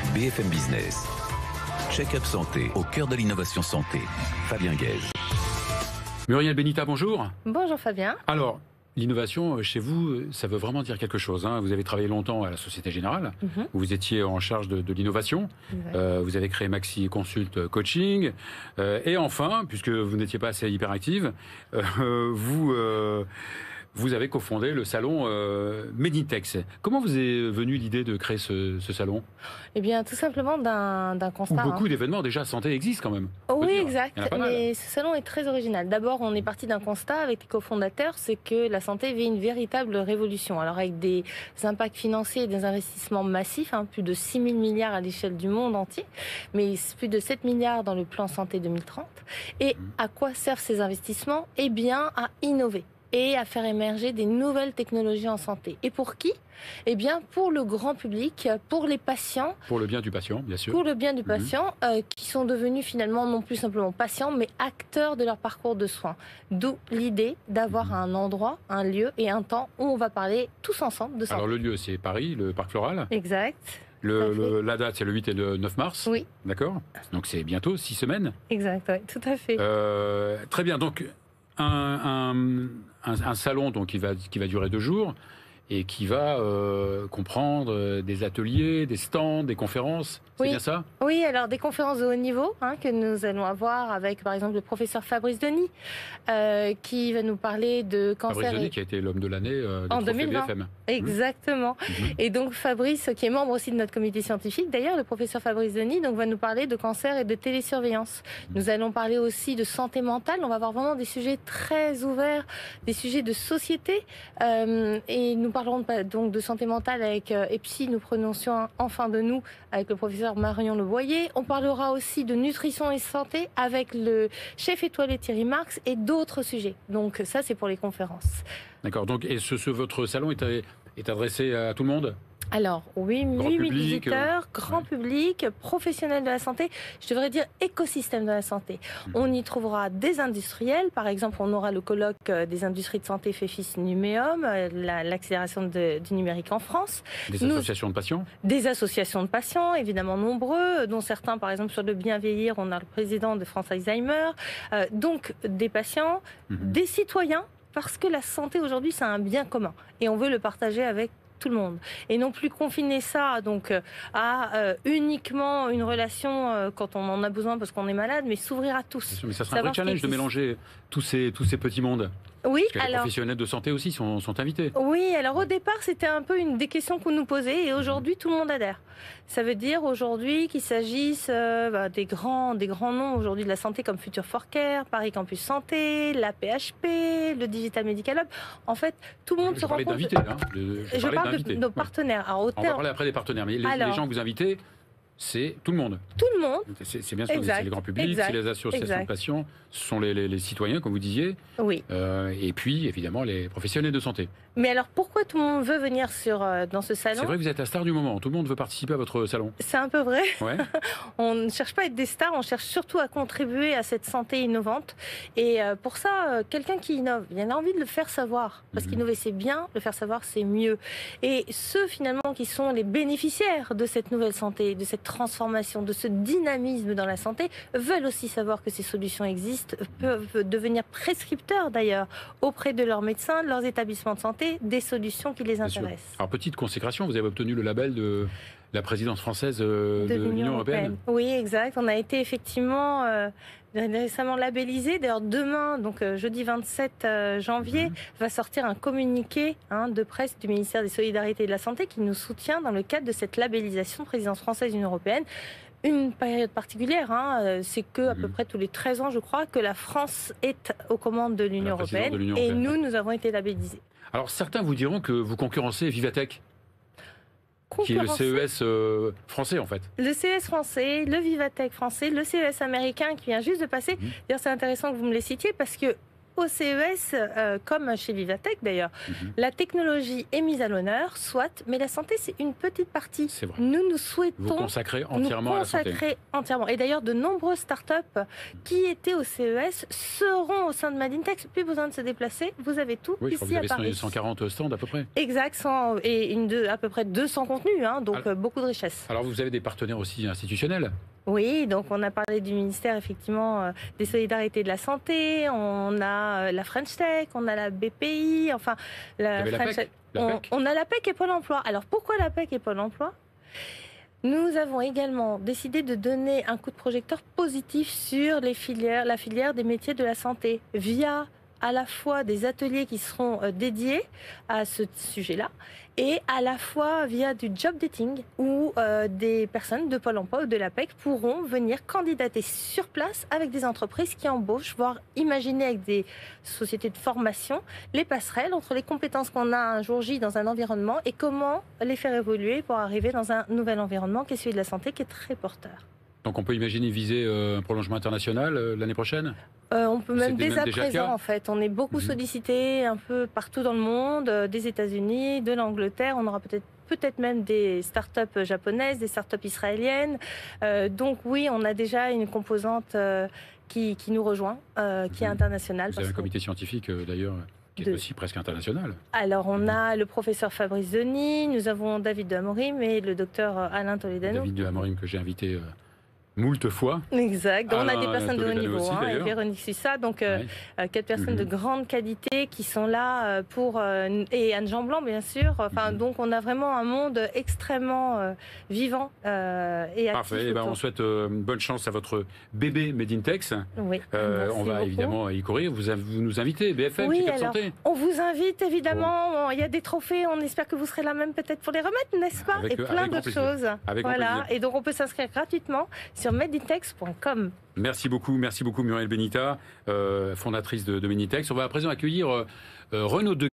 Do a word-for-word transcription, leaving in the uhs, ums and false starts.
B F M Business. Check-up santé, au cœur de l'innovation santé. Fabien Guèze. Muriel Benita, bonjour. Bonjour Fabien. Alors, l'innovation, chez vous, ça veut vraiment dire quelque chose. Hein. Vous avez travaillé longtemps à la Société Générale, mm-hmm. où vous étiez en charge de, de l'innovation. Euh, vous avez créé Maxi Consult Coaching. Euh, et enfin, puisque vous n'étiez pas assez hyperactive, euh, vous... Euh, Vous avez cofondé le salon euh, Medintex. Comment vous est venue l'idée de créer ce, ce salon? Eh bien, tout simplement d'un constat. Où beaucoup hein. d'événements déjà santé existent quand même. Oui, exact. Mais ce salon est très original. D'abord, on est parti d'un constat avec les cofondateurs, c'est que la santé vit une véritable révolution. Alors, avec des impacts financiers et des investissements massifs, hein, plus de six mille milliards à l'échelle du monde entier, mais plus de sept milliards dans le plan santé deux mille trente. Et mmh. à quoi servent ces investissements? Eh bien, à innover et à faire émerger des nouvelles technologies en santé. Et pour qui? Eh bien, pour le grand public, pour les patients. Pour le bien du patient, bien sûr. Pour le bien du patient, mmh. euh, qui sont devenus finalement non plus simplement patients, mais acteurs de leur parcours de soins. D'où l'idée d'avoir mmh. un endroit, un lieu et un temps où on va parler tous ensemble de santé. Alors le lieu, c'est Paris, le Parc Floral. Exact. Le, le, la date, c'est le huit et le neuf mars. Oui. D'accord. Donc c'est bientôt, six semaines. Exact, oui, tout à fait. Euh, très bien, donc... Un, un, un, un salon donc, qui, va, qui va durer deux jours et qui va euh, comprendre des ateliers, des stands, des conférences. C'est oui. bien ça? Oui, alors des conférences de haut niveau hein, que nous allons avoir avec par exemple le professeur Fabrice Denis euh, qui va nous parler de cancer. Fabrice Denis et... qui a été l'homme de l'année euh, en deux mille vingt. B F M. Exactement. Mmh. Et donc Fabrice, qui est membre aussi de notre comité scientifique, d'ailleurs le professeur Fabrice Denis, donc, va nous parler de cancer et de télésurveillance. Mmh. Nous allons parler aussi de santé mentale. On va avoir vraiment des sujets très ouverts, des sujets de société. Euh, et nous parlerons de, donc de santé mentale avec euh, EPSI, nous prononcions enfin de nous avec le professeur Marion Leboyer. On parlera aussi de nutrition et santé avec le chef étoilé Thierry Marx et d'autres sujets. Donc ça, c'est pour les conférences. D'accord. Donc, et ce, ce, votre salon est, est adressé à tout le monde? Alors, oui, huit mille visiteurs, grand ouais. public, professionnels de la santé, je devrais dire écosystème de la santé. Mmh. On y trouvera des industriels, par exemple, on aura le colloque des industries de santé FEFIS Numéum, l'accélération du numérique en France. Des Nous, associations de patients Des associations de patients, évidemment nombreux, dont certains, par exemple, sur le bien vieillir, on a le président de France Alzheimer, euh, donc des patients, mmh. des citoyens, parce que la santé aujourd'hui, c'est un bien commun, et on veut le partager avec tout le monde, et non plus confiner ça donc à euh, uniquement une relation euh, quand on en a besoin parce qu'on est malade, mais s'ouvrir à tous. Sûr, mais ça sera un vrai challenge de mélanger tous ces, tous ces petits mondes. Oui, Parce que les alors, professionnels de santé aussi sont, sont invités. Oui, alors au départ, c'était un peu une des questions qu'on nous posait et aujourd'hui, tout le monde adhère. Ça veut dire aujourd'hui qu'il s'agisse euh, bah, des, grands, des grands noms aujourd'hui de la santé comme Future for Care, Paris Campus Santé, la P H P, le Digital Medical Hub. En fait, tout le monde je se rend compte... d'invités, hein. Je, je parle de nos partenaires. Ouais. Alors, au terme... On va parler après des partenaires, mais les, alors... les gens que vous invitez... C'est tout le monde. Tout le monde. C'est bien sûr, c'est le grand public, c'est les associations exact. de patients, ce sont les, les, les citoyens, comme vous disiez. Oui. Euh, et puis, évidemment, les professionnels de santé. Mais alors, pourquoi tout le monde veut venir sur, euh, dans ce salon? C'est vrai que vous êtes la star du moment. Tout le monde veut participer à votre salon. C'est un peu vrai. Ouais. On ne cherche pas à être des stars, on cherche surtout à contribuer à cette santé innovante. Et euh, pour ça, euh, quelqu'un qui innove, il a envie de le faire savoir. Parce mm-hmm. qu'innover, c'est bien, le faire savoir, c'est mieux. Et ceux, finalement, qui sont les bénéficiaires de cette nouvelle santé, de cette transformation, de ce dynamisme dans la santé, veulent aussi savoir que ces solutions existent, peuvent devenir prescripteurs, d'ailleurs, auprès de leurs médecins, de leurs établissements de santé, des solutions qui les intéressent. Alors, petite consécration, vous avez obtenu le label de la présidence française de, de l'Union européenne. Oui, exact. On a été effectivement euh, récemment labellisé. D'ailleurs, demain, donc euh, jeudi vingt-sept janvier, mmh. va sortir un communiqué hein, de presse du ministère des Solidarités et de la Santé qui nous soutient dans le cadre de cette labellisation présidence française de l'Union européenne. Une période particulière, hein, c'est que à mmh. peu près tous les treize ans, je crois, que la France est aux commandes de l'Union européenne, européenne et nous, nous avons été labellisés. Alors certains vous diront que vous concurrencez Vivatech, qui est le C E S euh, français en fait. Le C E S français, le Vivatech français, le C E S américain qui vient juste de passer. Mmh. D'ailleurs, c'est intéressant que vous me les citiez parce que au C E S, euh, comme chez Vivatech d'ailleurs, mmh. la technologie est mise à l'honneur, soit, mais la santé, c'est une petite partie. C'est vrai. Nous, nous souhaitons vous consacrer entièrement nous consacrer à la santé. Entièrement. Et d'ailleurs, de nombreuses startups qui étaient au C E S seront au sein de Made in Tech. Plus besoin de se déplacer, vous avez tout oui, ici à Paris. Vous avez cent quarante stands à peu près. Exact, cent, et une de, à peu près deux cents contenus, hein, donc alors, beaucoup de richesse. Alors vous avez des partenaires aussi institutionnels? Oui, donc on a parlé du ministère effectivement euh, des solidarités de la santé, on a euh, la French Tech, on a la B P I, enfin la, French... la P E C. On, on a la P E C et Pôle emploi. Alors pourquoi la P E C et Pôle emploi? Nous avons également décidé de donner un coup de projecteur positif sur les filières, la filière des métiers de la santé via à la fois des ateliers qui seront dédiés à ce sujet-là et à la fois via du job dating où euh, des personnes de Pôle emploi ou de la P E C pourront venir candidater sur place avec des entreprises qui embauchent, voire imaginer avec des sociétés de formation les passerelles entre les compétences qu'on a un jour J dans un environnement et comment les faire évoluer pour arriver dans un nouvel environnement qui est celui de la santé qui est très porteur. Donc on peut imaginer viser un prolongement international euh, l'année prochaine? Euh, on peut même dès même à déjà présent, en fait. On est beaucoup mmh. sollicité un peu partout dans le monde, euh, des États-Unis, de l'Angleterre. On aura peut-être peut-être même des startups japonaises, des startups israéliennes. Euh, donc oui, on a déjà une composante euh, qui, qui nous rejoint, euh, qui mmh. est internationale. Vous avez un comité scientifique euh, d'ailleurs qui est de... aussi presque international. Alors on mmh. a le professeur Fabrice Denis, nous avons David de Amorim et le docteur Alain Toledano. David de Amorim que j'ai invité... Euh... moult fois. Exact. Donc, on a des personnes de haut niveau, aussi, hein, et Véronique Sussa, donc euh, ouais. quatre personnes mmh. de grande qualité qui sont là pour euh, et Anne Jean Blanc bien sûr. Enfin, mmh. donc on a vraiment un monde extrêmement euh, vivant euh, et actif. Parfait. Eh ben, on souhaite euh, bonne chance à votre bébé Made in Tech. Oui. Euh, on va beaucoup. évidemment y courir. Vous, vous nous invitez, B F M, oui, Check-up alors, Santé. On vous invite évidemment. Il y a des trophées. On espère que vous serez là même peut-être pour les remettre, n'est-ce pas? Avec, et plein d'autres choses. Avec voilà. Et donc on peut s'inscrire gratuitement sur made in tech point com. Merci beaucoup, merci beaucoup Muriel Benita, euh, fondatrice de, de Made in Tech. On va à présent accueillir euh, Renaud De